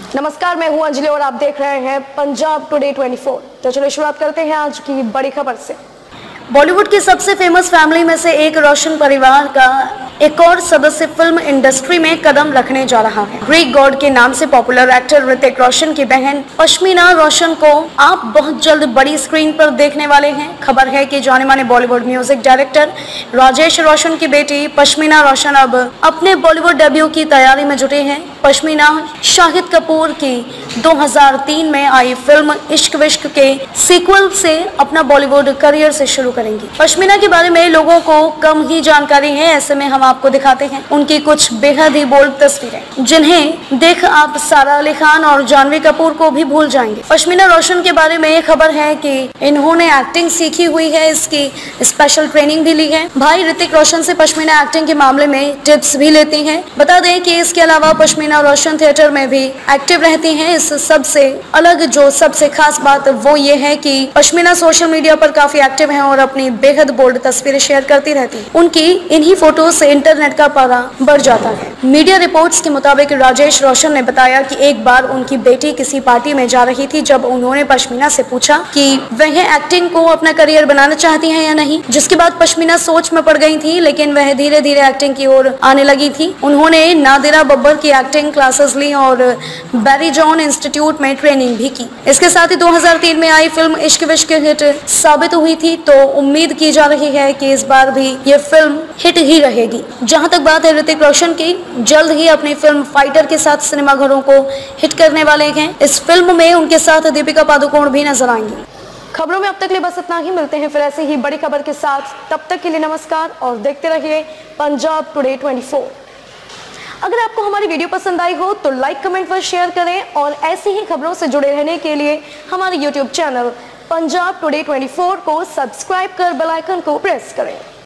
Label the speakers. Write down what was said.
Speaker 1: नमस्कार, मैं हूं अंजलि और आप देख रहे हैं पंजाब टुडे 24। तो चलिए शुरुआत करते हैं आज की बड़ी खबर से। बॉलीवुड की सबसे फेमस फैमिली में से एक रोशन परिवार का एक और सदस्य फिल्म इंडस्ट्री में कदम रखने जा रहा है। ग्रीक गॉड के नाम से पॉपुलर एक्टर ऋतिक रोशन की बहन पश्मीना रोशन को आप बहुत जल्द बड़ी स्क्रीन पर देखने वाले हैं। खबर है कि जाने माने Bollywood music director Rajesh Roshan की बेटी पश्मीना रोशन अब अपने बॉलीवुड डेब्यू की तैयारी में जुटे हैं। पश्मीना शाहिद कपूर की 2003 में आई फिल्म इश्क विश्क के सीक्वल से अपना बॉलीवुड करियर से शुरू करेंगी। पश्मीना के बारे में लोगों को कम ही जानकारी है, ऐसे में हम आपको दिखाते हैं उनकी कुछ बेहद ही बोल्ड तस्वीरें, जिन्हें देख आप सारा अली खान और जानवी कपूर को भी भूल जाएंगे। पश्मीना रोशन के बारे में खबर है कि इन्होंने एक्टिंग सीखी हुई है, इसकी स्पेशल ट्रेनिंग भी ली है। भाई ऋतिक रोशन से पश्मीना एक्टिंग के मामले में टिप्स भी लेती हैं। बता दें कि इसके अलावा पश्मीना रोशन थिएटर में भी एक्टिव रहती हैं। इस सबसे अलग जो सबसे खास बात वो ये है कि पश्मीना सोशल मीडिया पर काफी एक्टिव हैं और अपनी बेहद बोल्ड तस्वीरें शेयर करती रहती हैं। उनकी इन्हीं फोटो से इंटरनेट का पारा बढ़ जाता है। मीडिया रिपोर्ट्स के मुताबिक राजेश रोशन ने बताया कि एक बार उनकी बेटी किसी पार्टी में जा रही थी, जब उन्होंने पश्मीना से पूछा कि वह एक्टिंग को अपना करियर बनाना चाहती हैं या नहीं, जिसके बाद पश्मीना सोच में पड़ गई थी, लेकिन वह धीरे धीरे एक्टिंग की ओर आने लगी थी। उन्होंने नादिरा बब्बर की एक्टिंग क्लासेस ली और बैरी जॉन इंस्टीट्यूट में ट्रेनिंग भी की। इसके साथ ही 2003 में आई फिल्म इश्क विश्क हिट साबित हुई थी, तो उम्मीद की जा रही है कि इस बार भी ये फिल्म हिट ही रहेगी। जहां तक बात है ऋतिक रोशन की, जल्द ही अपनी फिल्म फाइटर के साथ सिनेमाघरों को हिट करने वाले हैं। इस फिल्म में उनके साथ दीपिका पादुकोण भी नजर आएंगी। खबरों में अब तक के लिए बस इतना ही। मिलते हैं फिर ऐसे ही बड़ी खबर के साथ। तब तक के लिए नमस्कार और देखते रहिए पंजाब टुडे 24। अगर आपको हमारी वीडियो पसंद आई हो तो लाइक, कमेंट व शेयर करें और ऐसी ही खबरों से जुड़े रहने के लिए हमारे YouTube चैनल पंजाब टुडे 24 को सब्सक्राइब कर बेल आइकन को प्रेस करें।